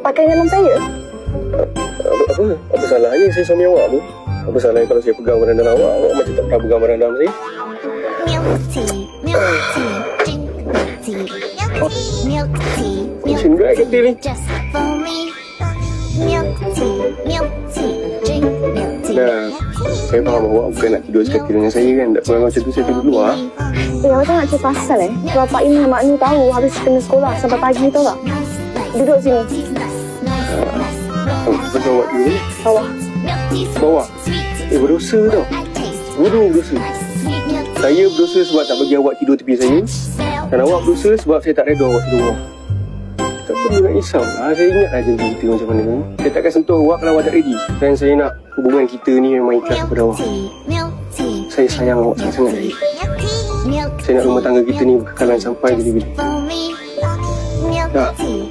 pakai dalam saya? Apa salahnya saya suami awak tu? Apa salahnya kalau saya pegang barang dalam awak? Awak macam tak pernah pegang barang dalam saya. Macam juga ketil ni. Dah, saya faham awak bukan nak tidur sekatil dengan saya kan. Tak kurang macam tu saya tidur luar. Macam nak cerita pasal Bapak ini Mak Ni tahu habis kena sekolah sampai pagi tau tak? Duduk sini. Betul awak dulu ni? Bawah. Bawah? Berdosa tau. Bodoh berdosa. Saya berdosa sebab tak bagi awak tidur tepi saya. Dan awak berdosa sebab saya tak reda awak tidur bawah. Tak perlu nak risau lah. Saya ingatlah janji kita macam mana ni. Saya takkan sentuh awak kalau awak tak ready. Dan saya nak hubungan kita ni memang ikhlas kepada awak. Saya sayang awak sangat-sangat. Saya nak rumah tangga kita ni berkekalan sampai bila-bila. Tak.